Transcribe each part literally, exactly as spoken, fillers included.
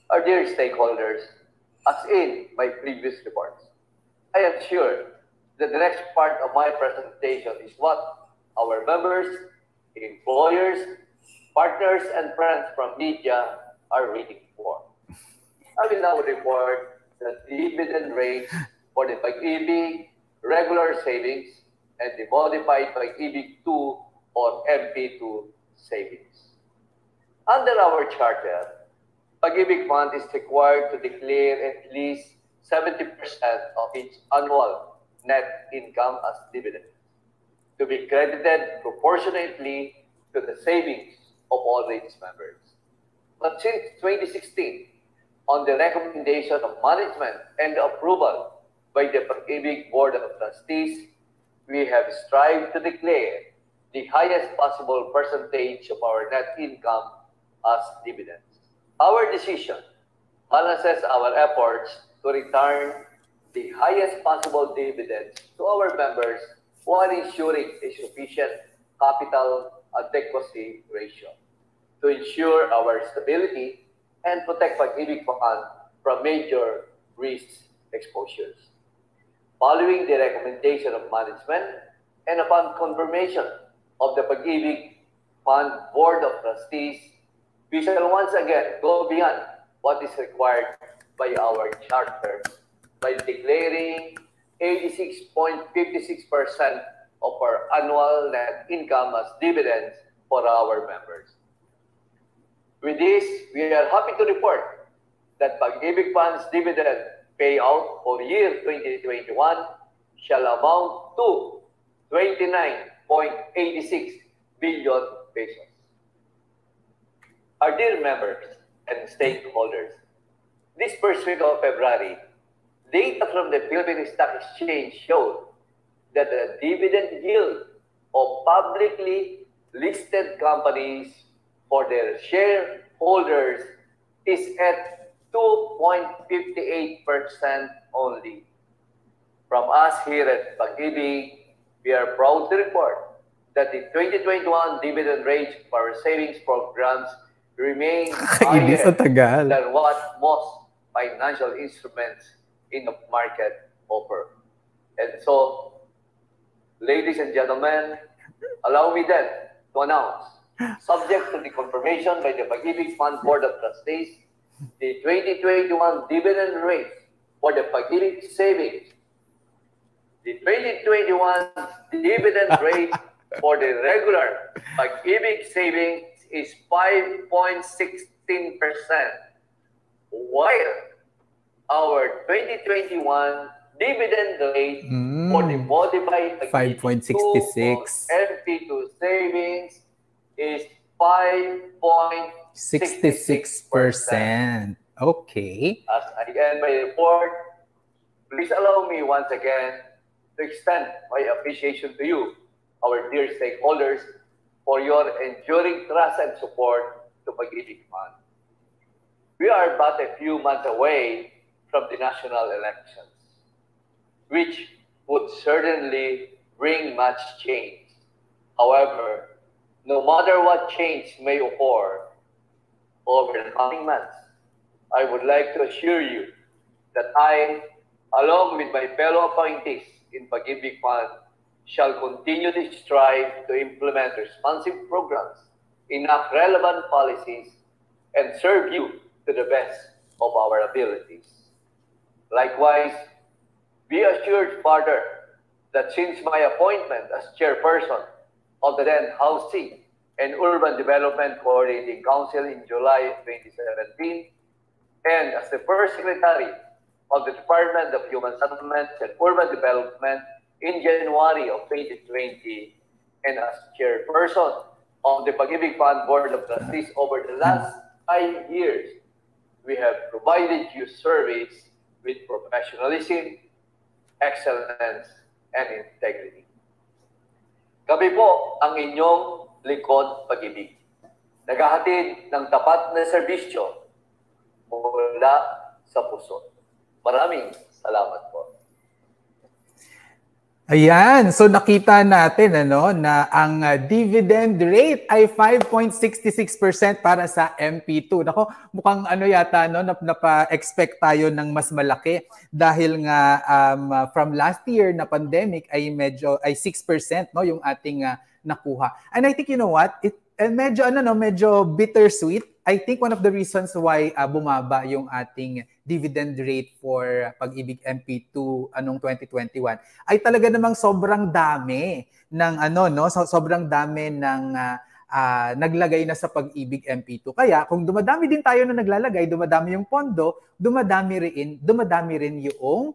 Our dear stakeholders, as in my previous reports, I am sure that the next part of my presentation is what our members, employers, partners, and friends from media are waiting for. I will now report the dividend rates for the Pag-ibig regular savings and the modified Pag-ibig two or M P two savings. Under our charter, Pag-ibig Fund is required to declare at least seventy percent of its annual net income as dividend, to be credited proportionately to the savings of all its members. But since twenty sixteen, on the recommendation of management and approval by the Pag-ibig Board of Trustees, we have strived to declare the highest possible percentage of our net income as dividends. Our decision balances our efforts to return the highest possible dividends to our members while ensuring a sufficient capital adequacy ratio to ensure our stability and protect Pag-ibig Fund from major risk exposures. Following the recommendation of management and upon confirmation of the Pag-ibig Fund Board of Trustees, we shall once again go beyond what is required by our charter by declaring eighty-six point five six percent of our annual net income as dividends for our members. With this, we are happy to report that Pag-ibig Fund's dividend payout for year twenty twenty-one shall amount to twenty-nine point eight six billion pesos. Our dear members and stakeholders, this first week of February, data from the Philippine Stock Exchange showed that the dividend yield of publicly listed companies for their shareholders is at two point five eight percent only. From us here at Pag-ibig, we are proud to report that the twenty twenty-one dividend rate for our savings programs remains higher than what most financial instruments in the market offer. And so, ladies and gentlemen, allow me then to announce, subject to the confirmation by the Pag-ibig Fund Board of Trustees, the twenty twenty-one dividend rate for the Pag-ibig savings. The twenty twenty-one dividend rate for the regular Pag-ibig savings is five point one six percent, while our twenty twenty-one dividend rate mm. for the modified five point six six M P two savings is five point six six percent. Okay. As I end my report, please allow me once again to extend my appreciation to you, our dear stakeholders, for your enduring trust and support to Pag-ibig Fund. We are but a few months away from the national elections, which would certainly bring much change. However, no matter what change may occur over the coming months, I would like to assure you that I, along with my fellow appointees in Pag-ibig Fund, shall continue to strive to implement responsive programs, enact relevant policies, and serve you to the best of our abilities. Likewise, be assured further that since my appointment as chairperson of the then Housing and Urban Development Coordinating Council in July twenty seventeen, and as the first secretary of the Department of Human Settlements and Urban Development in January of twenty twenty, and as chairperson of the Pag-ibig Fund Board of Trustees over the last five years, we have provided you service with professionalism, excellence, and integrity. Kami po ang inyong lingkod Pag-ibig, naghahatid ng tapat na serbisyo mula sa puso. Maraming salamat po. Ayan, so nakita natin ano na ang uh, dividend rate ay five point six six percent para sa M P two. Nako, mukhang ano yata no nap napa-expect tayo ng mas malaki dahil nga um, uh, from last year na pandemic ay medyo ay six percent no yung ating uh, nakuha. And I think you know what? It eh, medyo ano no, medyo bittersweet. I think one of the reasons why uh, bumaba yung ating dividend rate for Pag-ibig M P two anong twenty twenty-one ay talaga namang sobrang dami ng ano no, so, sobrang dami ng uh, uh, naglagay na sa Pag-ibig M P two. Kaya kung dumadami din tayo na naglalagay, dumadami yung pondo, dumadami rin, dumadami rin yung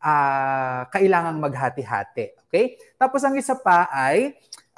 uh, kailangang maghati-hati. Okay? Tapos ang isa pa ay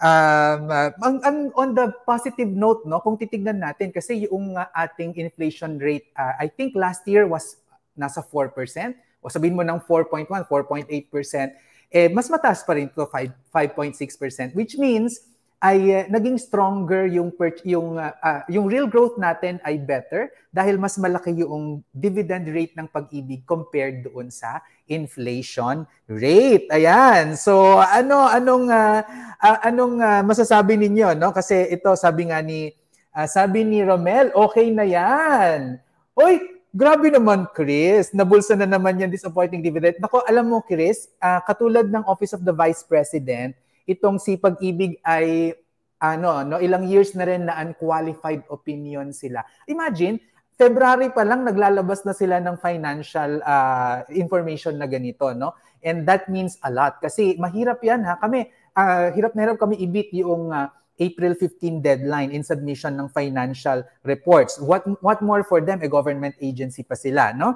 Um, uh, ang, ang, on the positive note, no, kung titignan natin, kasi yung uh, ating inflation rate, uh, I think last year was nasa four percent, o sabihin mo ng four point one, four point eight percent, eh, mas mataas pa rin ito, five point six percent, which means ay uh, naging stronger yung per, yung uh, uh, yung real growth natin ay better dahil mas malaki yung dividend rate ng Pag-ibig compared doon sa inflation rate. Ayan. So ano anong uh, uh, anong uh, masasabi ninyo no? Kasi ito sabi nga ni uh, sabi ni Romel, okay na 'yan. Oy, grabe naman, Chris. Nabulsa na naman yung disappointing dividend. Nako, alam mo, Chris, uh, katulad ng Office of the Vice President, itong si Pag-ibig ay ano, no, ilang years na rin na unqualified opinion sila. Imagine, February pa lang naglalabas na sila ng financial uh, information na ganito, no? And that means a lot kasi mahirap 'yan ha. Kami uh, hirap na hirap kami i-beat yung uh, April fifteenth deadline in submission ng financial reports. What what more for them, a government agency pa sila, no?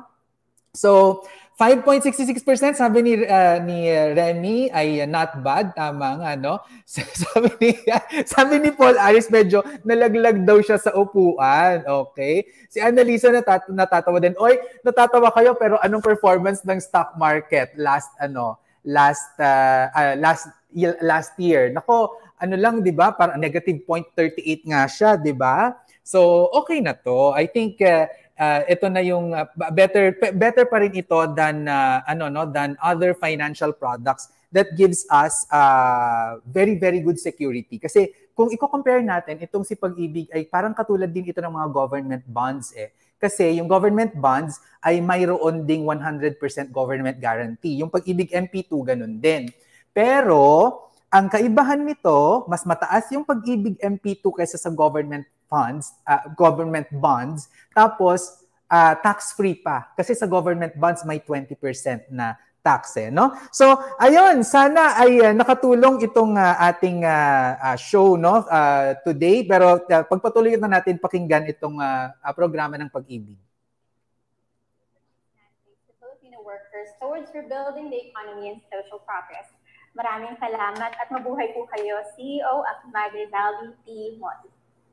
So, five point six six percent sabi ni uh, ni Remy ay uh, not bad, tama nga, no? sabi ni sabi ni Paul Aris medyo nalaglag daw siya sa upuan. Okay? Si Annalisa natat natatawa din. Oy, natatawa kayo pero anong performance ng stock market last ano, last uh, uh, last last year? Nako, ano lang, 'di ba? Para negative zero point three eight nga siya, 'di ba? So, okay na 'to. I think uh, Uh, ito na yung uh, better better pa rin ito than uh, ano no than other financial products that gives us uh, very very good security. Kasi kung i-compare natin itong si Pag-ibig ay parang katulad din ito ng mga government bonds eh. Kasi yung government bonds ay mayroon ding one hundred percent government guarantee. Yung Pag-ibig M P two ganun din. Pero ang kaibahan nito, mas mataas yung Pag-ibig M P two kaysa sa government funds, uh, government bonds, tapos uh, tax-free pa. Kasi sa government bonds may twenty percent na tax eh, no? So, ayun, sana ay uh, nakatulong itong uh, ating uh, uh, show no uh, today, pero uh, pagpatuloy na natin pakinggan itong uh, uh, programa ng Pag-ibig. Filipino workers towards rebuilding the economy and social progress. Maraming salamat at mabuhay po kayo, C E O Ahmad Rizaldi T. Motti.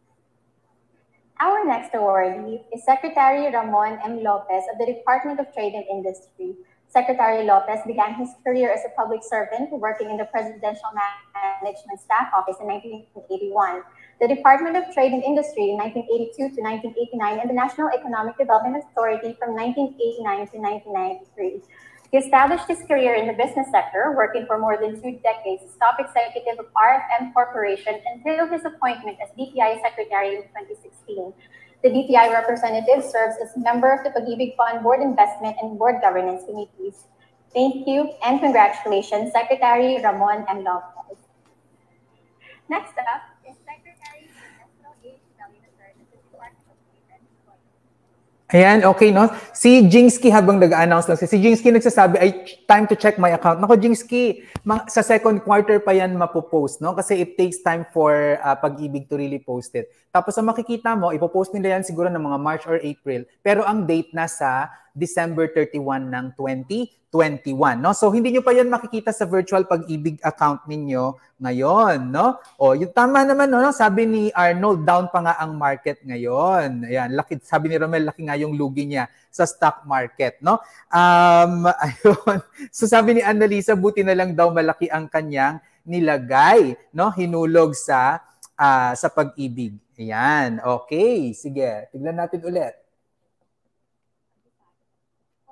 Our next awardee is Secretary Ramon M. Lopez of the Department of Trade and Industry. Secretary Lopez began his career as a public servant working in the Presidential Management Staff Office in nineteen eighty-one, the Department of Trade and Industry in nineteen eighty-two to nineteen eighty-nine, and the National Economic Development Authority from nineteen eighty-nine to nineteen ninety-three. He established his career in the business sector, working for more than two decades as top executive of R F M Corporation until his appointment as D T I Secretary in twenty sixteen. The D T I representative serves as member of the Pag-ibig Fund Board Investment and Board Governance Committees. Thank you and congratulations, Secretary Ramon M. Lopez. Next up is Secretary Ernesto H. W. the third of the Department of Labor and Employment. Ayan, okay, no? Si Jingsky habang nag-announce lang, si Jingsky nagsasabi, ay, time to check my account. Nako, Jingsky, sa second quarter pa yan mapopost, no? Kasi it takes time for uh, Pag-ibig to really post it. Tapos ang makikita mo, ipopost nila yan siguro ng mga March or April. Pero ang date nasa December thirty-first ng twenty twenty-one, no? So hindi nyo pa yan makikita sa virtual Pag-ibig account ninyo ngayon, no? O, yung tama naman, no? Sabi ni Arnold, down pa nga ang market ngayon. Ayan, laki, sabi ni Romel, laki nga yung lugi niya sa stock market, no? Um, ayun. So sabi ni Annalisa, buti na lang daw malaki ang kanyang nilagay, no? Hinulog sa uh, sa Pag-ibig. Ayan, okay. Sige, tignan natin ulit.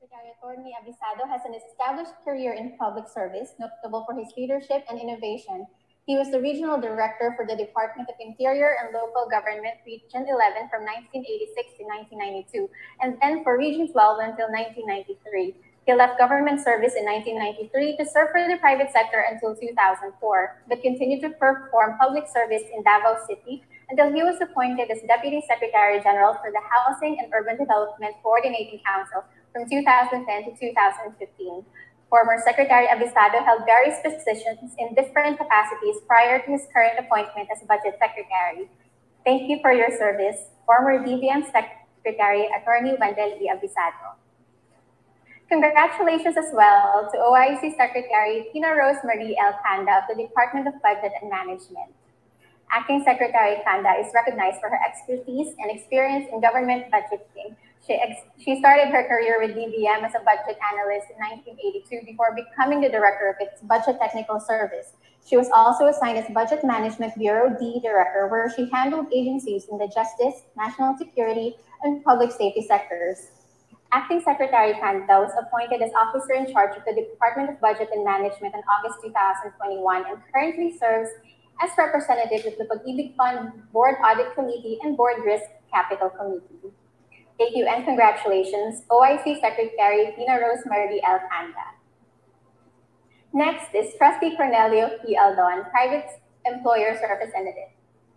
Secretary Attorney Abisado has an established career in public service, notable for his leadership and innovation. He was the Regional Director for the Department of Interior and Local Government, Region eleven from nineteen eighty-six to nineteen ninety-two, and then for Region twelve until nineteen ninety-three. He left government service in nineteen ninety-three to serve for the private sector until two thousand four, but continued to perform public service in Davao City until he was appointed as Deputy Secretary General for the Housing and Urban Development Coordinating Council from two thousand ten to two thousand fifteen. Former Secretary Abisado held various positions in different capacities prior to his current appointment as Budget Secretary. Thank you for your service, former D V M Secretary Attorney Wendell E. Abisado. Congratulations as well to O I C Secretary Tina Rose Marie L. Canda of the Department of Budget and Management. Acting Secretary Canda is recognized for her expertise and experience in government budgeting. She, ex she started her career with D V M as a budget analyst in nineteen eighty-two before becoming the director of its Budget Technical Service. She was also assigned as Budget Management Bureau D Director, where she handled agencies in the justice, national security, and public safety sectors. Acting Secretary Canda was appointed as officer in charge of the Department of Budget and Management in August two thousand twenty-one and currently serves as representative of the Pag-ibig Fund Board Audit Committee and Board Risk Capital Committee. Thank you and congratulations, O I C Secretary Tina Rose Marie L. Canda. Next is Trustee Cornelio P. Aldon, Private Employers Representative.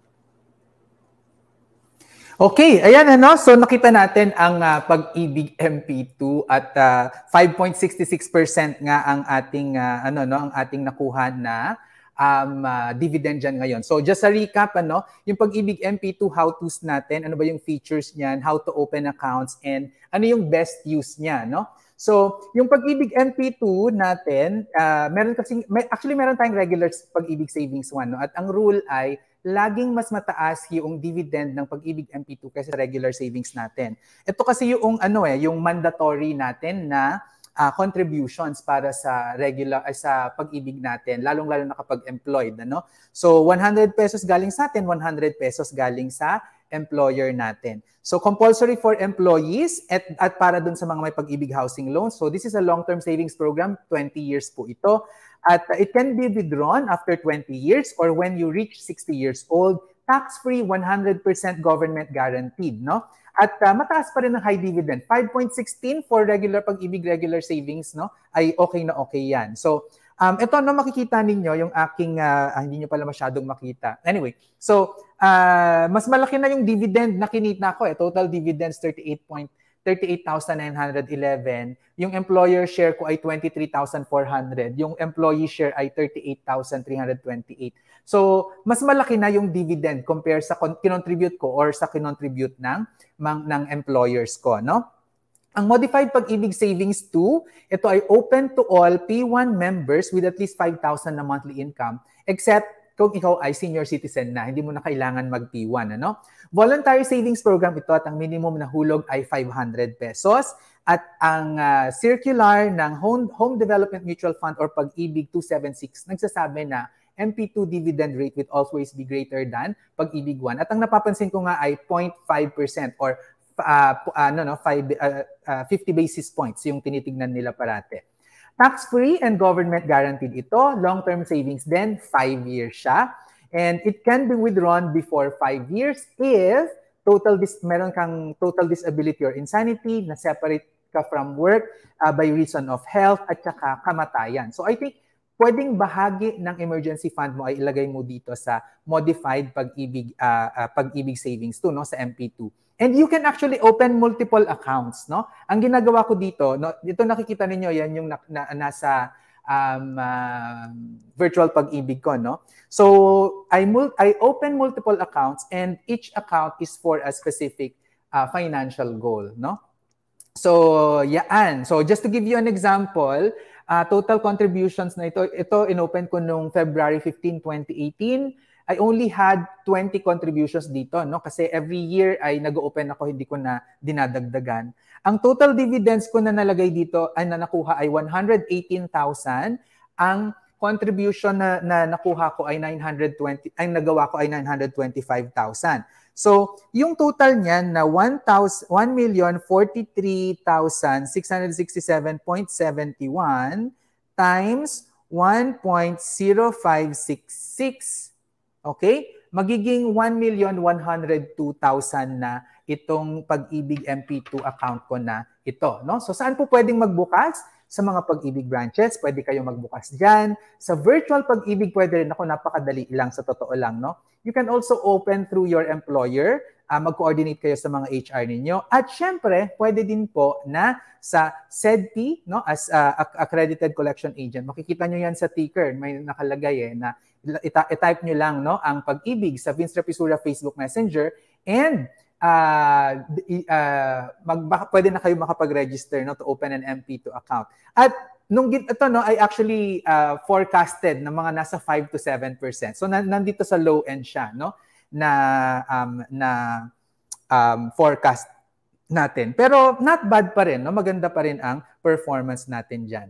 Okay, ayan ano. So nakita natin ang uh, Pag-ibig M P two at uh, five point six six percent nga ang ating uh, ano no, ang ating nakuha na um uh, dividend dyan ngayon. So just a recap, ano, yung Pag-ibig M P two how-tos natin, ano ba yung features niyan, how to open accounts, and ano yung best use niya, no? So yung Pag-ibig M P two natin, uh, meron kasi, may, actually meron tayong regular Pag-ibig Savings one, no? At ang rule ay laging mas mataas yung dividend ng Pag-ibig M P two kaysa regular savings natin. Ito kasi yung ano eh, yung mandatory natin na Uh, contributions para sa regular ay sa Pag-ibig natin, lalong-lalo na kapag employed, ano? So one hundred pesos galing sa atin, one hundred pesos galing sa employer natin. So compulsory for employees at, at para dun sa mga may Pag-ibig housing loans. So this is a long-term savings program, twenty years po ito. At uh, it can be withdrawn after twenty years or when you reach sixty years old, tax-free, one hundred percent government guaranteed, no? At uh, mataas pa rin ang high dividend. five point one six for regular Pag-ibig regular savings, no? Ay okay na okay yan. So, um, ito no, makikita ninyo yung aking, uh, ah, hindi nyo pala masyadong makita. Anyway, so, uh, mas malaki na yung dividend na kinita ko. Eh. Total dividends, thirty-eight thousand nine hundred eleven. Yung employer share ko ay twenty-three thousand four hundred. Yung employee share ay thirty-eight thousand three hundred twenty-eight. So, mas malaki na yung dividend compare sa kinontribute ko or sa kinontribute ng, ng, ng employers ko, no? Ang Modified Pag-ibig Savings two, ito ay open to all P one members with at least five thousand na monthly income, except kung ikaw ay senior citizen na, hindi mo na kailangan mag-P one, ano? Voluntary savings program ito at ang minimum na hulog ay five hundred pesos. At ang uh, circular ng Home, Home Development Mutual Fund or Pag-ibig two seventy-six nagsasabi na M P two dividend rate will always be greater than Pag-ibig one. At ang napapansin ko nga ay zero point five percent or uh, uh, no, no, five, uh, uh, fifty basis points yung tinitignan nila parate. Tax-free and government guaranteed ito. Long-term savings din, five years siya. And it can be withdrawn before five years if total dis meron kang total disability or insanity na separate ka from work uh, by reason of health at saka kamatayan. So I think pwedeng bahagi ng emergency fund mo ay ilagay mo dito sa Modified Pag-ibig uh, uh, Pag-ibig Savings two, no, sa M P two. And you can actually open multiple accounts, no? Ang ginagawa ko dito, no, dito nakikita ninyo yan yung na, na, nasa um, uh, virtual Pag-ibig ko, no? So I mul I open multiple accounts and each account is for a specific uh, financial goal, no? So, yan. So just to give you an example, Uh, total contributions na ito, ito inopen ko nung February fifteenth, twenty eighteen. I only had twenty contributions dito, no? Kasi every year ay nag-open ako, hindi ko na dinadagdagan. Ang total dividends ko na nalagay dito ay na nakuha ay one hundred eighteen thousand. Ang contribution na, na nakuha ko ay nine hundred twenty, ang nagawa ko ay nine hundred twenty-five thousand. So, yung total niyan na one million forty-three thousand six hundred sixty-seven point seven one times one point zero five six six, okay? Magiging one million one hundred two thousand na itong Pag-ibig M P two account ko na ito, no? So, saan po pwedeng magbukas? Sa mga Pag-ibig branches, pwede kayong magbukas dyan. Sa virtual Pag-ibig, pwede rin ako, napakadali lang sa totoo lang, no? You can also open through your employer, uh, mag-coordinate kayo sa mga H R ninyo. At syempre, pwede din po na sa S E D P, no, as uh, accredited collection agent. Makikita nyo yan sa ticker, may nakalagay eh, na i-type nyo lang, no, ang Pag-ibig sa Vince Rapisura Facebook Messenger, and Uh, uh, mag, baka, pwede na kayo makapag-register, no, to open an M P two account. At nung ito, no, ay actually uh, forecasted na mga nasa five to seven percent. So na, nandito sa low end siya, no, na um, na um, forecast natin. Pero not bad pa rin, no, maganda pa rin ang performance natin diyan.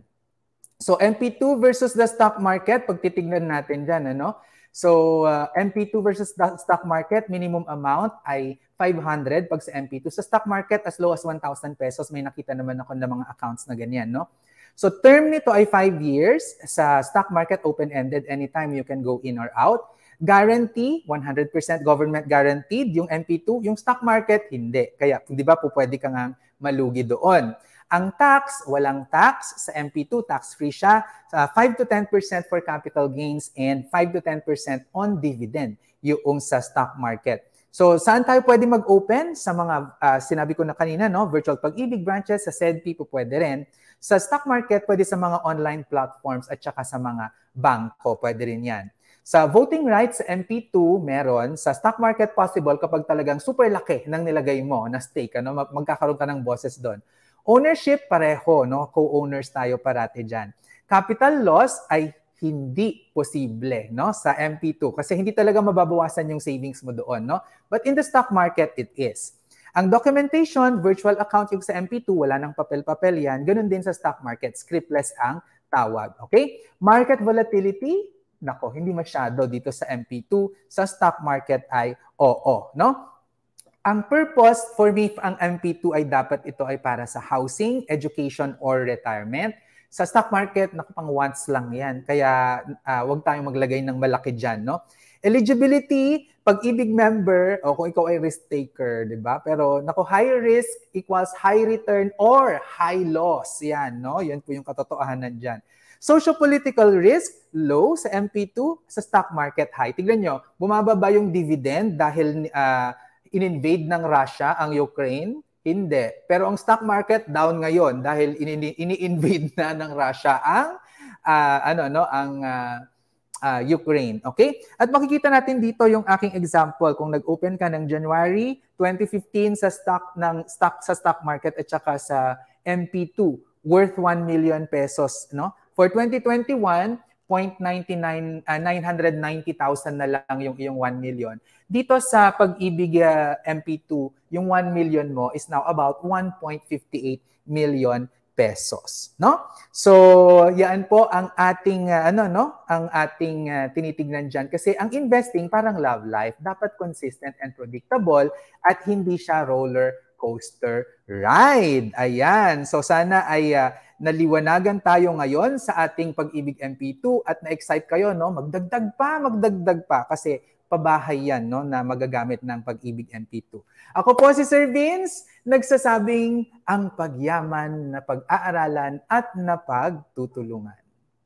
So M P two versus the stock market, pag titingnan natin diyan, ano? So, uh, M P two versus the stock market, minimum amount ay five hundred pag sa M P two. Sa stock market, as low as one thousand pesos, may nakita naman ako ng mga accounts na ganyan, no? So, term nito ay five years. Sa stock market, open-ended, anytime you can go in or out. Guarantee, one hundred percent government guaranteed. Yung M P two, yung stock market, hindi. Kaya, di ba po pwede ka nga malugi doon. Ang tax, walang tax. Sa M P two, tax-free siya. Uh, five to ten percent for capital gains and five to ten percent on dividend yung sa stock market. So, saan tayo pwede mag-open? Sa mga, uh, sinabi ko na kanina, no? Virtual Pag-ibig branches, sa S E D P po pwede rin. Sa stock market, pwede sa mga online platforms at saka sa mga bangko, pwede rin yan. Sa voting rights, sa M P two, meron. Sa stock market, possible kapag talagang super laki ng nilagay mo na stake, ano? Magkakaroon ka ng boses doon. Ownership, pareho, no? Co-owners tayo parati dyan. Capital loss ay hindi posible, no, sa M P two kasi hindi talaga mababawasan yung savings mo doon, no? But in the stock market, it is. Ang documentation, virtual account yung sa M P two, wala nang papel-papel yan. Ganun din sa stock market, scriptless ang tawag, okay? Market volatility, nako, hindi masyado dito sa M P two. Sa stock market ay oo, no? Ang purpose for me, ang M P two ay dapat ito ay para sa housing, education, or retirement. Sa stock market, naku, pang once lang yan. Kaya uh, huwag tayong maglagay ng malaki dyan, no? Eligibility, Pag-ibig member, o kung ikaw ay risk taker, di ba? Pero naku, high risk equals high return or high loss. Yan, no? Yan po yung katotohanan dyan. Socio-political risk, low sa M P two, sa stock market, high. Tignan nyo, bumababa yung dividend dahil uh, in-invade ng Russia ang Ukraine. Hindi. Pero ang stock market down ngayon dahil ini-invade na ng Russia ang uh, ano no ang uh, uh, Ukraine. Okay? At makikita natin dito yung aking example kung nag-open ka ng January twenty fifteen sa stock ng stock sa stock market at saka sa M P two worth one million pesos, no? For twenty twenty-one, zero point nine ninety thousand na lang yung iyong one million. Dito sa Pag-ibig uh, M P two, yung one million mo is now about one point five eight million pesos, no? So, yan po ang ating uh, ano no, ang ating uh, tinitignan diyan kasi ang investing parang love life, dapat consistent and predictable at hindi siya roller coaster ride. Ayan. So sana ay uh, naliwanagan tayo ngayon sa ating Pag-ibig M P two at na-excite kayo, no? Magdagdag pa, magdagdag pa kasi pabahay yan, no, na magagamit ng Pag-ibig M P two. Ako po si Sir Vince, nagsasabing ang pagyaman na pag-aaralan at napagtutulungan.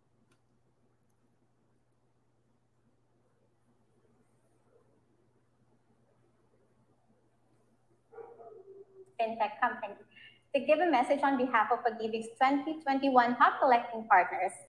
Fintech company. To give a message on behalf of Pag-ibig's twenty twenty-one top collecting partners,